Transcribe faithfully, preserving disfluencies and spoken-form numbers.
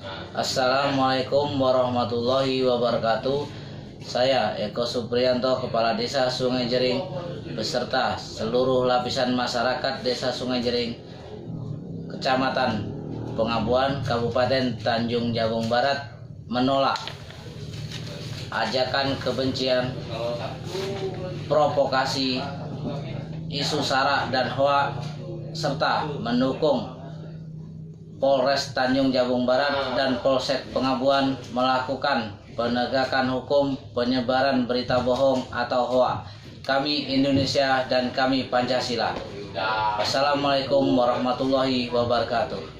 Assalamualaikum warahmatullahi wabarakatuh. Saya Eko Supriyanto, Kepala Desa Sungai Jering, beserta seluruh lapisan masyarakat Desa Sungai Jering, Kecamatan Pengabuan, Kabupaten Tanjung Jabung Barat, menolak ajakan kebencian, provokasi, isu sara dan hoak, serta mendukung Polres Tanjung Jabung Barat dan Polsek Pengabuan melakukan penegakan hukum penyebaran berita bohong atau hoak. Kami Indonesia dan kami Pancasila. Wassalamualaikum warahmatullahi wabarakatuh.